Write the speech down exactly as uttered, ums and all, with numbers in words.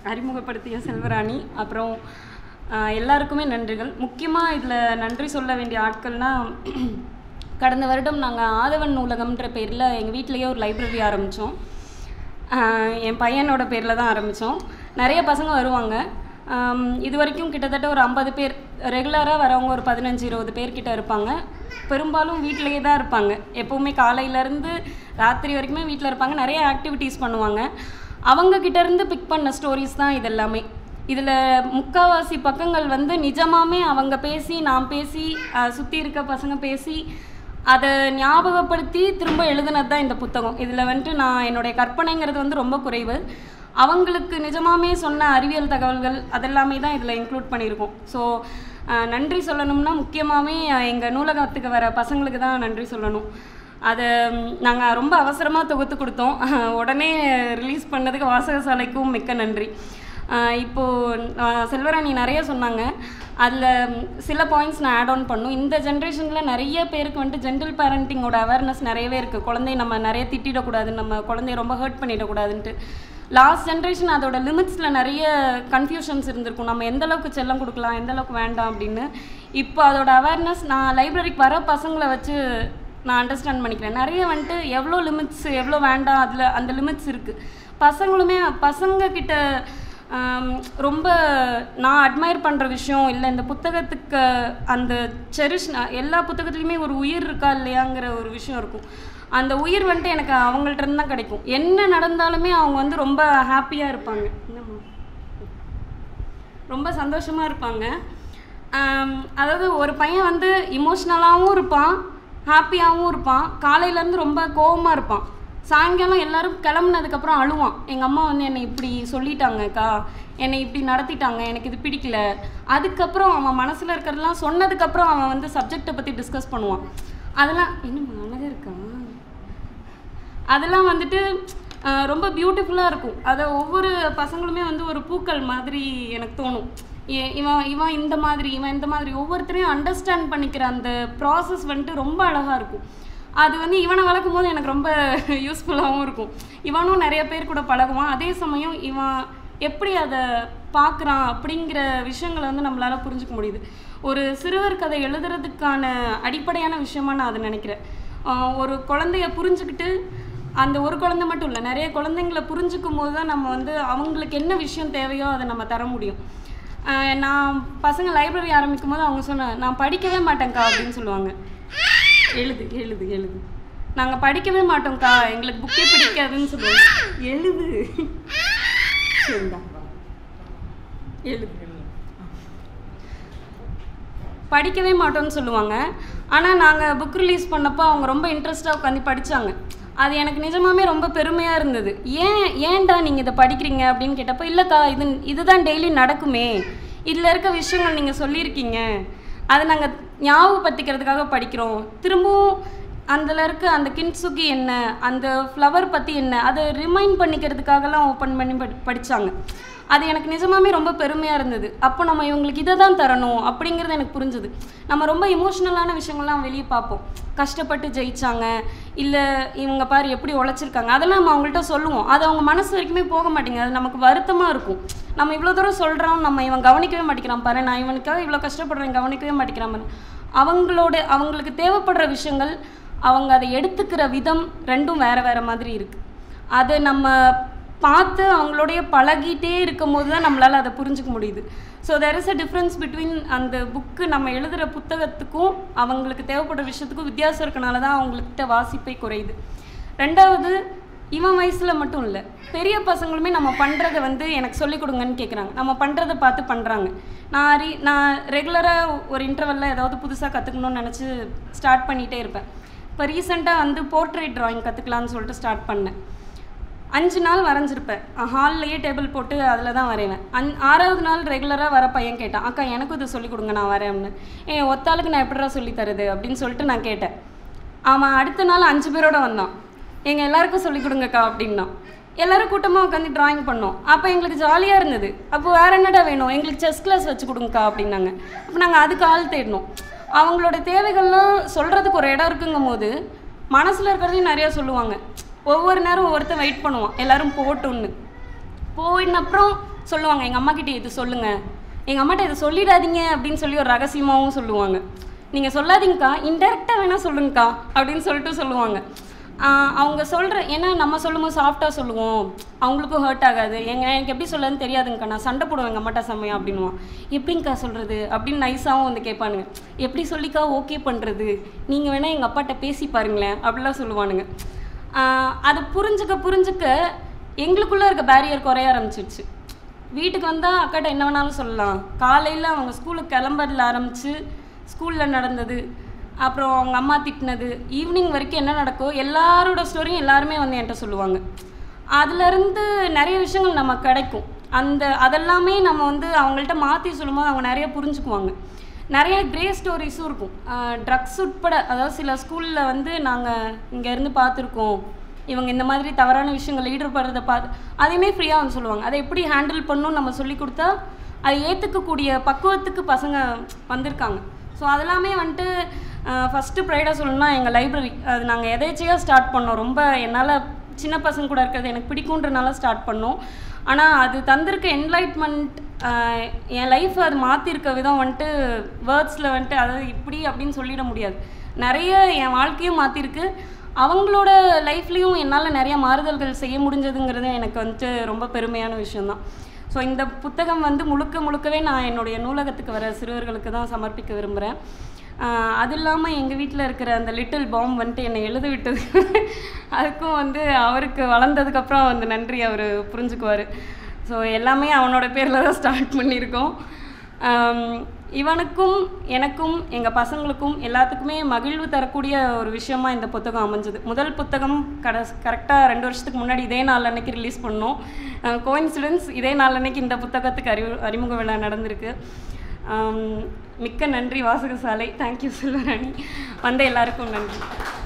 அறிமுகப்படுத்திய செல்வராணி. அப்புறம் எல்லாருக்குமே நன்றிகள். முக்கியமாக இதில் நன்றி சொல்ல வேண்டிய ஆட்கள்னால், கடந்த வருடம் நாங்கள் ஆதவன் நூலகம்ன்ற பேரில் எங்கள் வீட்டிலையே ஒரு லைப்ரரி ஆரம்பித்தோம். என் பையனோட பேரில் தான் ஆரம்பித்தோம். நிறைய பசங்க வருவாங்க. இது வரைக்கும் கிட்டத்தட்ட ஒரு ஐம்பது பேர் ரெகுலராக வரவங்க ஒரு பதினஞ்சு இருபது பேர்கிட்ட இருப்பாங்க. பெரும்பாலும் வீட்டிலையே தான் இருப்பாங்க. எப்போவுமே காலையிலேருந்து ராத்திரி வரைக்குமே வீட்டில் இருப்பாங்க. நிறைய ஆக்டிவிட்டீஸ் பண்ணுவாங்க. அவங்கக்கிட்டேருந்து பிக் பண்ண ஸ்டோரிஸ் தான் இது எல்லாமே. இதில் முக்கால்வாசி பக்கங்கள் வந்து நிஜமாமே அவங்க பேசி, நான் பேசி, சுற்றி இருக்க பசங்க பேசி, அதை ஞாபகப்படுத்தி திரும்ப எழுதுனது தான் இந்த புத்தகம். இதில் வந்துட்டு நான் என்னுடைய கற்பனைங்கிறது வந்து ரொம்ப குறைவு. அவங்களுக்கு நிஜமாமே சொன்ன அறிவியல் தகவல்கள் அதெல்லாமே தான் இதில் இன்க்ளூட் பண்ணியிருக்கோம். ஸோ நன்றி சொல்லணும்னா முக்கியமாகவே எங்கள் நூலகத்துக்கு வர பசங்களுக்கு தான் நன்றி சொல்லணும். அதை நாங்கள் ரொம்ப அவசரமாக தொகுத்து கொடுத்தோம். உடனே ரிலீஸ் பண்ணதுக்கு வாசகசாலைக்கும் மிக்க நன்றி. இப்போது செல்வராணி நிறைய சொன்னாங்க. அதில் சில பாயிண்ட்ஸ் நான் ஆட் ஆன் பண்ணும். இந்த ஜென்ரேஷனில் நிறைய பேருக்கு வந்துட்டு ஜென்டல் பேரண்டிங்கோட அவேர்னஸ் நிறையவே இருக்குது. குழந்தைய நம்ம நிறைய திட்டிடக்கூடாது, நம்ம குழந்தைய ரொம்ப ஹர்ட் பண்ணிடக்கூடாதுன்ட்டு. லாஸ்ட் ஜென்ரேஷன் அதோட லிமிட்ஸில் நிறைய கன்ஃபியூஷன்ஸ் இருந்திருக்கும். நம்ம எந்தளவுக்கு செல்லம் கொடுக்கலாம், எந்தளவுக்கு வேண்டாம் அப்படின்னு. இப்போ அதோட அவேர்னஸ் நான் லைப்ரரிக்கு வர பசங்களை வச்சு நான் அண்டர்ஸ்டாண்ட் பண்ணிக்கிறேன். நிறைய வந்துட்டு எவ்வளோ லிமிட்ஸ், எவ்வளோ வேண்டாம், அதில் அந்த லிமிட்ஸ் இருக்குது. பசங்களுமே பசங்கக்கிட்ட ரொம்ப நான் அட்மையர் பண்ணுற விஷயம் இல்லை, இந்த புத்தகத்துக்கு அந்த செரிஷ், எல்லா புத்தகத்துலேயுமே ஒரு உயிர் இருக்கா இல்லையாங்கிற ஒரு விஷயம் இருக்கும். அந்த உயிர் வந்துட்டு எனக்கு அவங்கள்ட்ட இருந்து தான் கிடைக்கும். என்ன நடந்தாலுமே அவங்க வந்து ரொம்ப ஹாப்பியாக இருப்பாங்க, ரொம்ப சந்தோஷமாக இருப்பாங்க. அதாவது ஒரு பையன் வந்து இமோஷ்னலாகவும் இருப்பான், ஹாப்பியாகவும் இருப்பான். காலையிலேருந்து ரொம்ப கோவமாக இருப்பான். சாயங்காலம் எல்லோரும் கிளம்புனதுக்கப்புறம் அழுவான். எங்கள் அம்மா வந்து என்னை இப்படி சொல்லிட்டாங்கக்கா, என்னை இப்படி நடத்திட்டாங்க, எனக்கு இது பிடிக்கல. அதுக்கப்புறம் அவன் மனசில் இருக்கிறதெல்லாம் சொன்னதுக்கப்புறம் அவன் வந்து சப்ஜெக்டை பற்றி டிஸ்கஸ் பண்ணுவான். அதெல்லாம் இன்னும் அழகாக இருக்கான். அதெல்லாம் வந்துட்டு ரொம்ப பியூட்டிஃபுல்லாக இருக்கும். அதை ஒவ்வொரு பசங்களுமே வந்து ஒரு பூக்கள் மாதிரி எனக்கு தோணும். இவன் இவன் இந்த மாதிரி, இவன் இந்த மாதிரி ஒவ்வொருத்தரையும் அண்டர்ஸ்டாண்ட் பண்ணிக்கிற அந்த ப்ராசஸ் வந்துட்டு ரொம்ப அழகாக இருக்கும். அது வந்து இவனை வளர்க்கும் போது எனக்கு ரொம்ப யூஸ்ஃபுல்லாகவும் இருக்கும். இவனும் நிறைய பேர் கூட பழகுவான். அதே சமயம் இவன் எப்படி அதை பார்க்குறான் அப்படிங்கிற விஷயங்களை வந்து நம்மளால் புரிஞ்சுக்க முடியுது. ஒரு சிறுவர் கதை எழுதுறதுக்கான அடிப்படையான விஷயமா நான் அதை நினைக்கிறேன். ஒரு குழந்தைய புரிஞ்சுக்கிட்டு, அந்த ஒரு குழந்தை மட்டும் இல்லை, நிறைய குழந்தைங்களை புரிஞ்சுக்கும் போது தான் நம்ம வந்து அவங்களுக்கு என்ன விஷயம் தேவையோ அதை நம்ம தர முடியும். நான் பசங்க லைப்ரரி ஆரம்பிக்கும் போது அவங்க சொன்ன, நான் படிக்கவே மாட்டேங்க்கா அப்படின்னு சொல்லுவாங்க. எழுது எழுது எழுது நாங்கள் படிக்கவே மாட்டோம்க்கா, எங்களுக்கு புக்கே பிடிக்காதுன்னு சொல்லுவோம். எழுது சரிதா எழுது படிக்கவே மாட்டோம்னு சொல்லுவாங்க. ஆனால் நாங்கள் புக் ரிலீஸ் பண்ணப்போ அவங்க ரொம்ப இன்ட்ரெஸ்டாக உட்காந்து படித்தாங்க. அது எனக்கு நிஜமாமே ரொம்ப பெருமையாக இருந்தது. ஏன் ஏன்டா நீங்கள் இதை படிக்கிறீங்க அப்படின்னு கேட்டப்போ, இல்லைக்கா இது இதுதான் டெய்லி நடக்குமே, இதில் இருக்க விஷயங்கள் நீங்கள் சொல்லியிருக்கீங்க, அதை நாங்கள் ஞாபகப்படுத்திக்கிறதுக்காக படிக்கிறோம். திரும்பவும் அதில் இருக்க அந்த கின்சுகி என்ன, அந்த ஃப்ளவர் பற்றி என்ன, அதை ரிமைண்ட் பண்ணிக்கிறதுக்காகலாம் ஓப்பன் பண்ணி படி படித்தாங்க. அது எனக்கு நிஜமாமே ரொம்ப பெருமையாக இருந்தது. அப்போ நம்ம இவங்களுக்கு இதை தான் தரணும் அப்படிங்கிறது எனக்கு புரிஞ்சுது. நம்ம ரொம்ப இமோஷ்னலான விஷயங்கள்லாம் வெளியே பார்ப்போம். கஷ்டப்பட்டு ஜெயித்தாங்க, இல்லை இவங்க பாரு எப்படி உழைச்சிருக்காங்க, அதெல்லாம் நம்ம அவங்கள்ட்ட சொல்லுவோம். அது அவங்க மனசு வரைக்குமே போக மாட்டேங்குது. அது நமக்கு வருத்தமாக இருக்கும். நம்ம இவ்வளோ தூரம் சொல்கிறோம், நம்ம இவன் கவனிக்கவே மாட்டேங்கிறான் பாரு, நான் இவனுக்காக இவ்வளோ கஷ்டப்படுறேன் கவனிக்கவே மாட்டேங்கிறான் பாரு. அவங்களோட அவங்களுக்கு தேவைப்படுற விஷயங்கள், அவங்க அதை எடுத்துக்கிற விதம் ரெண்டும் வேறு வேறு மாதிரி இருக்குது. அதை நம்ம பார்த்து அவங்களோடைய பழகிட்டே இருக்கும் போது தான் நம்மளால் அதை புரிஞ்சிக்க முடியுது. So there is a difference between அந்த புக்கு நம்ம எழுதுகிற புத்தகத்துக்கும் அவங்களுக்கு தேவைப்படுற விஷயத்துக்கும் வித்தியாசம் இருக்கனால தான் அவங்கள்கிட்ட வாசிப்பை குறையுது. ரெண்டாவது, இவன் வயசில் மட்டும் இல்லை, பெரிய பசங்களுமே நம்ம பண்ணுறதை வந்து எனக்கு சொல்லிக் கொடுங்கன்னு கேட்குறாங்க. நம்ம பண்ணுறதை பார்த்து பண்ணுறாங்க. நான் ரீ நான் ரெகுலராக ஒரு இன்டர்வெல்லில் ஏதாவது புதுசாக கற்றுக்கணும்னு நினச்சி ஸ்டார்ட் பண்ணிகிட்டே இருப்பேன். இப்போ ரீசெண்டாக வந்து போர்ட்ரேட் ட்ராயிங் கற்றுக்கலான்னு சொல்லிட்டு ஸ்டார்ட் பண்ணேன். அஞ்சு நாள் வரைஞ்சிருப்பேன். ஹால்லையே டேபிள் போட்டு அதில் தான் வரைவேன். அந் ஆறாவது நாள் ரெகுலராக வர பையன் கேட்டான், அக்கா எனக்கும் இது சொல்லிக் கொடுங்க நான் வரேன்னு. ஏ ஒத்தாளுக்கு நான் எப்படிடா சொல்லி தருது அப்படின்னு சொல்லிட்டு நான் கேட்டேன். அவன் அடுத்த நாள் அஞ்சு பேரோடு வந்தான். எங்கள் எல்லாருக்கும் சொல்லிக் கொடுங்கக்கா அப்படின்னா. எல்லோரும் கூட்டமாக உட்காந்து ட்ராயிங் பண்ணோம். அப்போ எங்களுக்கு ஜாலியாக இருந்தது. அப்போ வேறு என்னடா வேணும், எங்களுக்கு செஸ் கிளாஸ் வச்சு கொடுங்கக்கா அப்படின்னாங்க. அப்போ நாங்கள் அதுக்கு ஆள் தேடினோம். அவங்களோட தேவைகள்லாம் சொல்கிறதுக்கு ஒரு இடம் இருக்குங்கும் போது மனசில் இருக்கிறதையும் நிறையா சொல்லுவாங்க. ஒவ்வொரு நேரம் ஒவ்வொருத்தர் வெயிட் பண்ணுவான், எல்லோரும் போட்டோன்னு. போயின அப்புறம் சொல்லுவாங்க, எங்கள் அம்மாக்கிட்ட இது சொல்லுங்கள், எங்கள் அம்மாட்ட இதை சொல்லிடாதீங்க அப்படின்னு சொல்லி ஒரு ரகசியமாகவும் சொல்லுவாங்க. நீங்கள் சொல்லாதீங்கக்கா, இன்டெரக்டாக வேணால் சொல்லுங்கக்கா அப்படின்னு சொல்லிட்டு சொல்லுவாங்க. அவங்க சொல்கிற, ஏன்னா நம்ம சொல்லும்போது சாஃப்டாக சொல்லுவோம், அவங்களுக்கும் ஹர்ட் ஆகாது. எங்க எனக்கு எப்படி சொல்லதுன்னு தெரியாதுங்கக்கா, நான் சண்டை போடுவேன் எங்கள் அம்மாட்ட சமயம் அப்படின்வான். எப்படிங்க்கா சொல்கிறது அப்படின்னு நைஸாகவும் வந்து கேட்பானுங்க. எப்படி சொல்லிக்கா ஓகே பண்ணுறது, நீங்கள் வேணால் எங்கள் அப்பாட்ட பேசி பாருங்களேன் அப்படிலாம் சொல்லுவானுங்க. அது புரிஞ்சுக்க புரிஞ்சுக்க எங்களுக்குள்ளே இருக்க பேரியர் குறைய ஆரம்பிச்சிடுச்சு. வீட்டுக்கு வந்தால் அக்காட்ட என்ன வேணாலும் சொல்லலாம். காலையில் அவங்க ஸ்கூலுக்கு கிளம்புறதுல ஆரம்பித்து ஸ்கூலில் நடந்தது, அப்புறம் அவங்க அம்மா திட்டினது, ஈவினிங் வரைக்கும் என்ன நடக்கோ எல்லாரோட ஸ்டோரியும் எல்லாருமே வந்து என்கிட்ட சொல்லுவாங்க. அதுலேருந்து நிறைய விஷயங்கள் நமக்கு கிடைக்கும். அந்த அதெல்லாமே நம்ம வந்து அவங்கள்ட்ட மாற்றி சொல்லும்போது அவங்க நிறைய புரிஞ்சுக்குவாங்க. நிறைய க்ரே ஸ்டோரிஸும் இருக்கும். ட்ரக்ஸ் உட்பட, அதாவது சில ஸ்கூலில் வந்து நாங்கள் இங்கேருந்து பார்த்துருக்கோம், இவங்க இந்த மாதிரி தவறான விஷயங்கள் ஈடுபடுறதை பார்த்து அதையுமே ஃப்ரீயாக வந்து சொல்லுவாங்க. அதை எப்படி ஹேண்டில் பண்ணணும்னு நம்ம சொல்லி கொடுத்தா அதை ஏற்றுக்கக்கூடிய பக்குவத்துக்கு பசங்க வந்திருக்காங்க. ஸோ அதெல்லாமே வந்துட்டு ஃபஸ்ட்டு ப்ரைடாக சொல்லணும்னா எங்கள் லைப்ரரி. அது நாங்கள் எதேச்சையாக ஸ்டார்ட் பண்ணோம். ரொம்ப என்னால் சின்ன பசங்க கூட இருக்கிறது எனக்கு பிடிக்குன்றனால ஸ்டார்ட் பண்ணோம். ஆனால் அது தந்திருக்க என்லைட்மெண்ட், என் லைஃப் அது மாற்றிருக்க விதம் வந்துட்டு வேர்ட்ஸில் வந்துட்டு அதாவது இப்படி அப்படின்னு சொல்லிட முடியாது. நிறைய என் வாழ்க்கையும் மாற்றிருக்கு, அவங்களோட லைஃப்லேயும் என்னால் நிறைய மாறுதல்கள் செய்ய முடிஞ்சதுங்கிறது எனக்கு வந்துட்டு ரொம்ப பெருமையான விஷயந்தான். ஸோ இந்த புத்தகம் வந்து முழுக்க முழுக்கவே நான் என்னுடைய நூலகத்துக்கு வர சிறுவர்களுக்கு தான் சமர்ப்பிக்க விரும்புகிறேன். அது இல்லாமல் எங்கள் வீட்டில் இருக்கிற அந்த லிட்டில் பாம் வந்துட்டு என்னை எழுத விட்டது, அதுக்கும் வந்து அவருக்கு வளர்ந்ததுக்கப்புறம் வந்து நன்றி அவர் புரிஞ்சுக்குவார். ஸோ எல்லாமே அவனோட பேரில் தான் ஸ்டார்ட் பண்ணியிருக்கோம். இவனுக்கும் எனக்கும் எங்கள் பசங்களுக்கும் எல்லாத்துக்குமே மகிழ்வு தரக்கூடிய ஒரு விஷயமா இந்த புத்தகம் அமைஞ்சது. முதல் புத்தகம் கட கரெக்டாக ரெண்டு வருஷத்துக்கு முன்னாடி இதே நாள் அன்னைக்கு ரிலீஸ் பண்ணோம். கோயின்சிடன்ஸ் இதே நாள் அன்னைக்கு இந்த புத்தகத்துக்கு அறிவு அறிமுக விழா நடந்திருக்கு. மிக்க நன்றி வாசகசாலை. தேங்க்யூ செல்வராணி. வந்த எல்லாருக்கும் நன்றி.